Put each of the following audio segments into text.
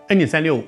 恩典365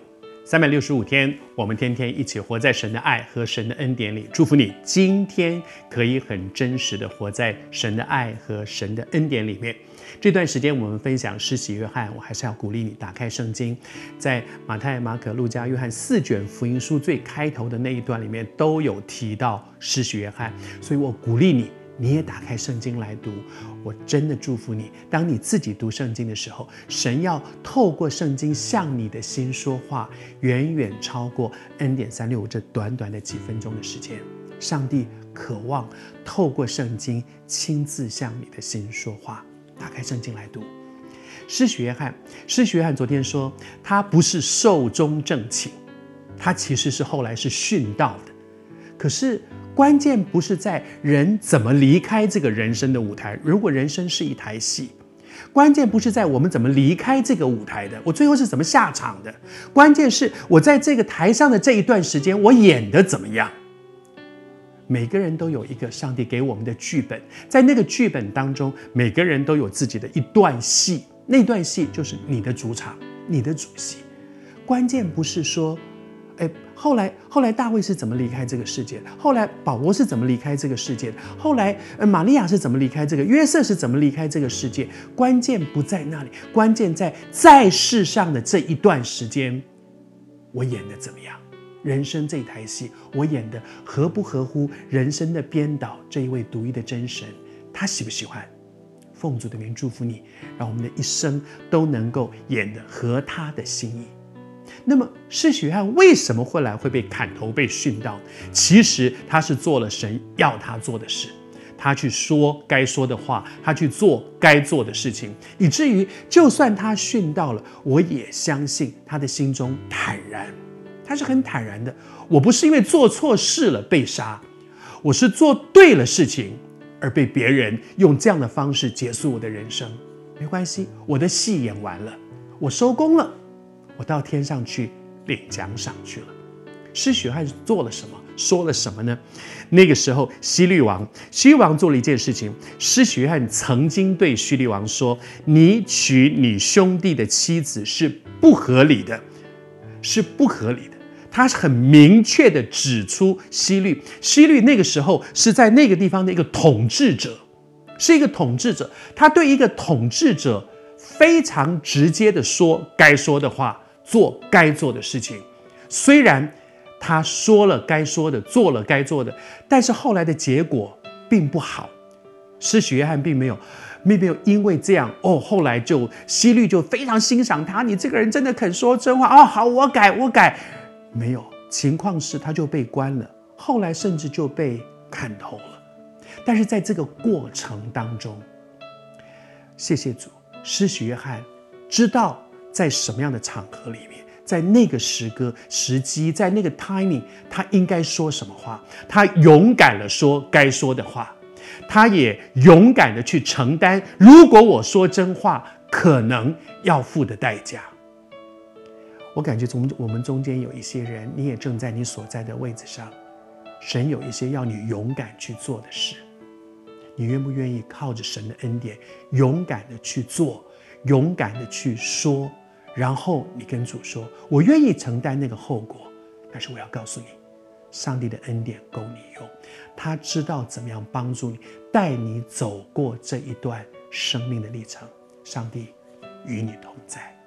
365天，我们天天一起活在神的爱和神的恩典里。祝福你今天可以很真实的活在神的爱和神的恩典里面。这段时间我们分享施洗约翰，我还是要鼓励你打开圣经，在马太、马可、路加、约翰4卷福音书最开头的那一段里面都有提到施洗约翰，所以我鼓励你也打开圣经来读。我真的祝福你，当你自己读圣经的时候，神要透过圣经向你的心说话，远远超过恩典365这短短的几分钟的时间。上帝渴望透过圣经亲自向你的心说话。打开圣经来读。施洗约翰昨天说，他不是寿终正寝，他其实是后来是殉道的。可是关键不是在人怎么离开这个人生的舞台，如果人生是一台戏，关键不是在我们怎么离开这个舞台的，我最后是怎么下场的，关键是我在这个台上的这一段时间我演得怎么样。每个人都有一个上帝给我们的剧本，在那个剧本当中，每个人都有自己的一段戏，那段戏就是你的主场，你的主戏。关键不是说后来大卫是怎么离开这个世界的，后来保罗是怎么离开这个世界的，后来玛利亚是怎么离开这个，约瑟是怎么离开这个世界。关键不在那里，关键在世上的这一段时间，我演得怎么样。人生这台戏，我演的合不合乎人生的编导这一位独一的真神，他喜不喜欢？奉主的名祝福你，让我们的一生都能够演得合他的心意。那么施洗约翰为什么后来会被砍头被殉道？其实他是做了神要他做的事，他去说该说的话，他去做该做的事情，以至于就算他殉道了，我也相信他的心中坦然。他是很坦然的，我不是因为做错事了被杀，我是做对了事情而被别人用这样的方式结束我的人生。没关系，我的戏演完了，我收工了，我到天上去领奖赏去了。施洗约翰做了什么，说了什么呢？那个时候希律王做了一件事情。施洗约翰曾经对希律王说，你娶你兄弟的妻子是不合理的，是不合理的。他很明确地指出希律那个时候是在那个地方的一个统治者，是一个统治者，他对一个统治者非常直接地说该说的话，做该做的事情。虽然他说了该说的，做了该做的，但是后来的结果并不好。施洗约翰并没有因为这样后来希律就非常欣赏他，你这个人真的肯说真话好，我改。没有，情况是他就被关了，后来甚至就被砍头了。但是在这个过程当中，谢谢主，施洗约翰知道在什么样的场合里面，在那个时机，在那个 timing， 他应该说什么话，他勇敢地说该说的话，他也勇敢地去承担如果我说真话可能要付的代价。我感觉我们中间有一些人，你也正在你所在的位置上，神有一些要你勇敢去做的事，你愿不愿意靠着神的恩典勇敢的去做，勇敢的去说，然后你跟主说，我愿意承担那个后果，但是我要告诉你，上帝的恩典够你用，他知道怎么样帮助你，带你走过这一段生命的历程。上帝与你同在。